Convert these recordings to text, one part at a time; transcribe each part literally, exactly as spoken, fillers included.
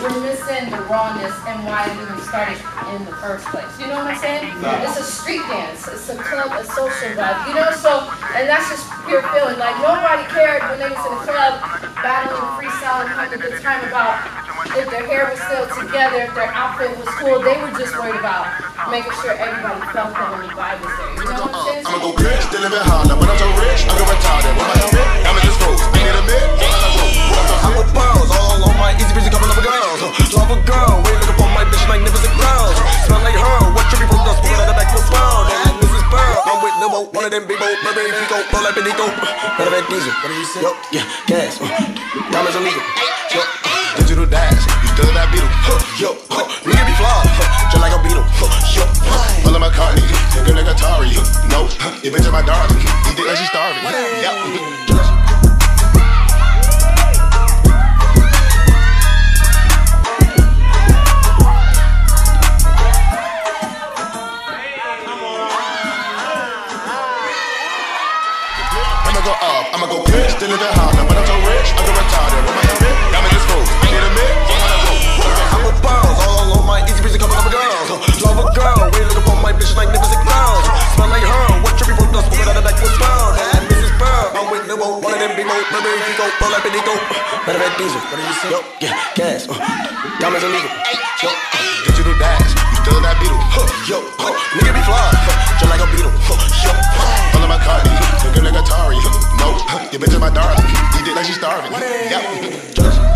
we're missing the rawness and why it even started in the first place. You know what I'm saying? It's a street dance. It's a club, a social vibe. You know, so, and that's just pure feeling. Like, nobody cared when they was in the club battling, freestyling, having a good time about if their hair was still together, if their outfit was cool. They were just worried about making sure everybody felt them and the vibe was there. You know what I'm saying? I'ma go rich, still living hard. Now when I'm so rich, I go retarded. With my helmet, I'm in this road. I need a bit, I'm with balls, all on my easy breezy couple of girls. Love a girl, wait looking for my bitch, magnificent girls. Smell like her, what trippy from dust, put out the back for pound. And Missus Pearl, I'm with Limo, one of them big boat, Burbank, Pico, roll like Benito. Better than diesel, what do you say? Yo, yeah, gas, uh, diamonds illegal. Yo, digital dash, you still that beetle. Yo, nigga be flawed, just like a beetle. Yo, all of my cardi, nigga like Atari. No, you bitch is my darling, you think like she starving. Yeah. I'ma go rich, still living hard. Now when I'm so rich, I go retarded. With my helmet, I'm in this road. I need a bit, I'm with balls, all on my easy breezy couple of girls. Love a girl, wait looking for my bitch, magnificent girls. Smell like her, what trippy from dust, put out the back for pound. And Missus Pearl, I'm with Limo, one of them big boat, Burbank, Pico, roll like Benito. Better than diesel, what do you say? Yo, yeah, gas, uh, diamonds illegal. Yo, digital dash, you still that beetle. Yo, nigga be flawed, just like a beetle. Yo, all of my cardi, nigga like Atari. No, you bitch is my darling, you did like she starving. Yeah.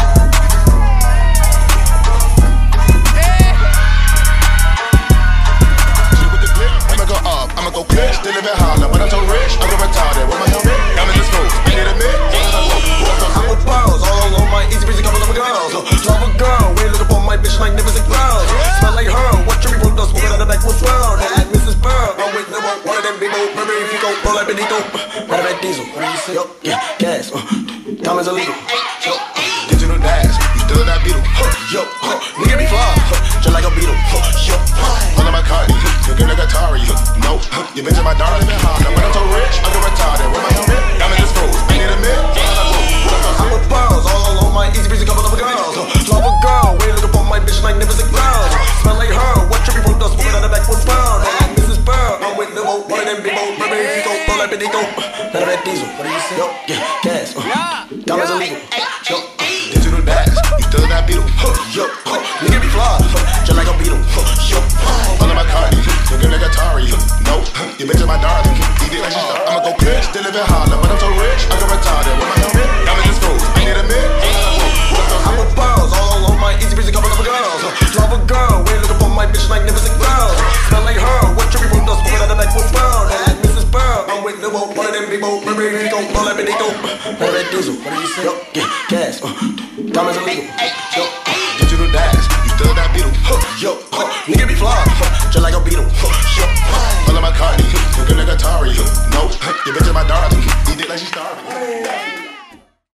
I'ma go up, I'ma go rich, still living hard. Now when I'm so rich, I go retarded. With my helmet, I'm in this road. I need a bit, I'm with balls, all on my easy breezy couple of girls. Love a girl, wait looking for my bitch, magnificent girls. Smell like her, what trippy from dust, put out the back for pound. And Missus Pearl, I'm with Limo, one of them big boat, Burbank, Pico, roll like Benito. Better than diesel, what do you say? Yo, yeah, gas, uh, diamonds illegal. Yo, digital dash, you still that beetle. Yo, nigga be flawed, just like a beetle. Yo, all of my cardi, nigga like Atari. No, you bitch is my darling. Now when I'm so rich, I go retarded. With my helmet, I'm in this road. I need a bit, I'm with balls, all on my easy breezy couple of girls. Love a girl, wait looking for my bitch, magnificent girls. Smell like her, what trippy from dust, put out the back for pound. And Missus Pearl, I'm with Limo, one of them big boat, Burbank, Pico, roll like Benito. Better than diesel, what do you say? Yo, yeah, gas, uh, diamonds illegal. Yo, digital dash, you still that beetle. Yo, nigga be flawed, just like a beetle. Yo, all of my cardi, nigga like Atari. No, you bitch is my darling, you did like she starving. I'ma go rich, still living hard. Now when I'm so rich, I go retarded. With my helmet, I'm in this road. I need a bit, I'm with balls, all on my easy breezy couple of girls. Love a girl, wait looking for my bitch, magnificent girls. Smell like her, what trippy from dust, put out the back for pound. And Missus Pearl, I'm with Limo, one of them big boat, Burbank, Pico, roll like Benito. Better than diesel, what do you say? Yo, yeah, gas, uh, diamonds illegal. Yo, digital dash, you still that beetle. Yo, nigga be flawed, just like a beetle. Yo, all of my cardi, nigga like Atari. No, you bitch is my darling, you did like she starving.